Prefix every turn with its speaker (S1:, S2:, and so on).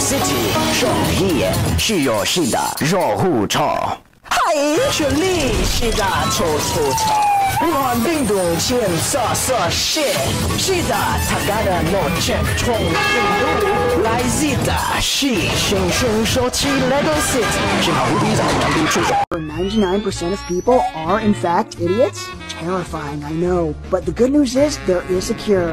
S1: City 双皮是有是的肉虎超，嗨，这里是的臭臭超。我病毒前shit， 是的，他家的诺ချက်冲病毒来自的是生生说起 Lego City， 是保护第一场难度出手。
S2: 99% of people are in fact idiots. Terrifying, I know, but the good news is there is a cure.